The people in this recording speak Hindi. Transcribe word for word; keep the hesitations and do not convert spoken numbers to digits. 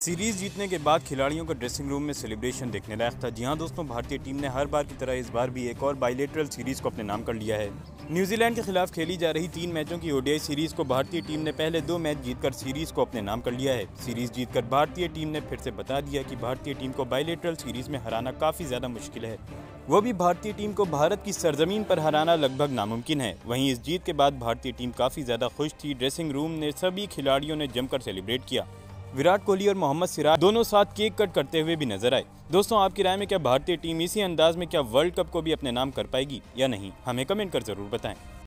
सीरीज जीतने के बाद खिलाड़ियों का ड्रेसिंग रूम में सेलिब्रेशन देखने लायक था। जी हां दोस्तों, भारतीय टीम ने हर बार की तरह इस बार भी एक और बाइलेटरल सीरीज को अपने नाम कर लिया है। न्यूजीलैंड के खिलाफ खेली जा रही तीन मैचों की ओडीआई सीरीज को भारतीय टीम ने पहले दो मैच जीतकर सीरीज को अपने नाम कर लिया है। सीरीज जीतकर भारतीय टीम ने फिर से बता दिया कि भारतीय टीम को बाइलेटरल सीरीज में हराना काफी ज्यादा मुश्किल है, वो भी भारतीय टीम को भारत की सरजमीन पर हराना लगभग नामुमकिन है। वहीं इस जीत के बाद भारतीय टीम काफी ज्यादा खुश थी। ड्रेसिंग रूम ने सभी खिलाड़ियों ने जमकर सेलिब्रेट किया। विराट कोहली और मोहम्मद सिराज दोनों साथ केक कट करते हुए भी नजर आए। दोस्तों, आपकी राय में क्या भारतीय टीम इसी अंदाज में क्या वर्ल्ड कप को भी अपने नाम कर पाएगी या नहीं? हमें कमेंट कर जरूर बताएं।